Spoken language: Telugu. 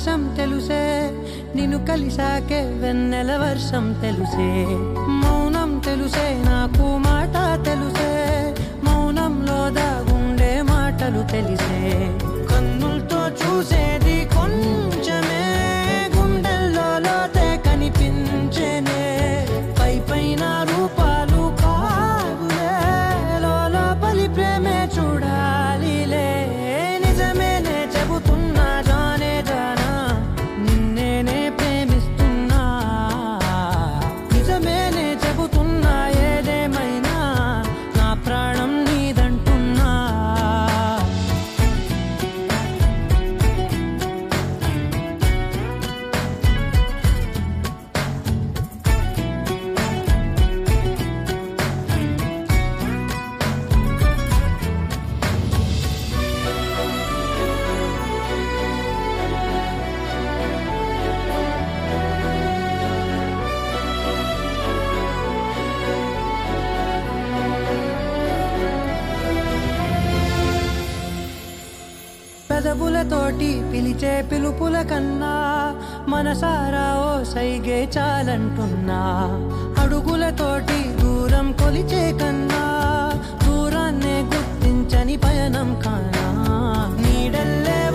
ఆకాశం తెలుసే నిన్ను కలిసాకే వెన్నెల వర్షం తెలుసే మౌనం తెలుసే నాకు మాట తెలుసే మౌనంలో దాగుండే మాటలు తెలిసే కన్నులతో చూసేది కొంచెమే గుండెల్లో లోతే కనిపించేనే పై పైన రూపాలు కావులే లోపలి ప్రేమే చూడాలిలే నిజమేనే చెబుతున్నా జానే జానా నిన్నేనే ప్రేమిస్తున్నా నిజమేనే చెబుతున్నా ఏదేమైనా నా ప్రాణం నీదంటున్నా పెదవులతోటి పిలిచే పిలుపుల కన్నా మనసారా ఓ సైగే చాలంటున్నా అడుగులతోటి దూరం కొలిచే కన్నా దూరాన్నే గుర్తించని పయనం కానా నీడల్లే